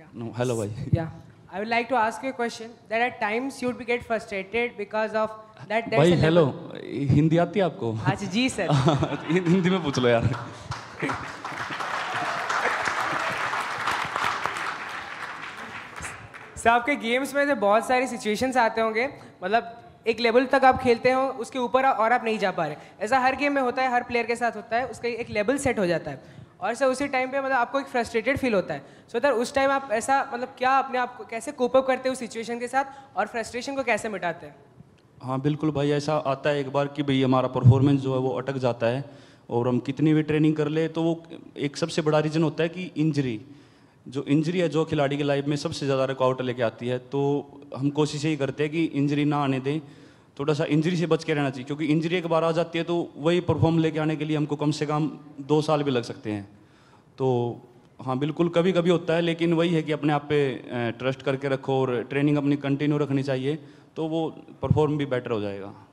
No, hello भाई. Yeah. I would like to ask you a question that at times you would get frustrated because of that there's भाई a hello, level. Hindi आती है आपको? अच्छा जी sir. Hindi में पूछ लो यार. सर आपके गेम्स में तो बहुत सारी सिचुएशंस आते होंगे, मतलब एक लेवल तक आप खेलते हो, उसके ऊपर और आप नहीं जा पा रहे. ऐसा हर गेम में होता है, हर प्लेयर के साथ होता है, उसका एक लेवल सेट हो जाता है और सर उसी टाइम पे मतलब आपको एक फ्रस्ट्रेटेड फील होता है. सो सर उस टाइम आप ऐसा मतलब क्या अपने आप को कैसे कोप अप करते हो सिचुएशन के साथ और फ्रस्ट्रेशन को कैसे मिटाते हैं? हाँ बिल्कुल भाई, ऐसा आता है एक बार कि भाई हमारा परफॉर्मेंस जो है वो अटक जाता है और हम कितनी भी ट्रेनिंग कर ले तो वो एक सबसे बड़ा रीज़न होता है कि इंजरी. जो इंजरी है जो खिलाड़ी की लाइफ में सबसे ज़्यादा रुकावट लेके आती है, तो हम कोशिश यही करते हैं कि इंजरी ना आने दें. थोड़ा सा इंजरी से बच के रहना चाहिए, क्योंकि इंजरी एक बार आ जाती है तो वही परफॉर्म लेके आने के लिए हमको कम से कम 2 साल भी लग सकते हैं. तो हाँ बिल्कुल कभी कभी होता है, लेकिन वही है कि अपने आप पे ट्रस्ट करके रखो और ट्रेनिंग अपनी कंटिन्यू रखनी चाहिए, तो वो परफॉर्म भी बेटर हो जाएगा.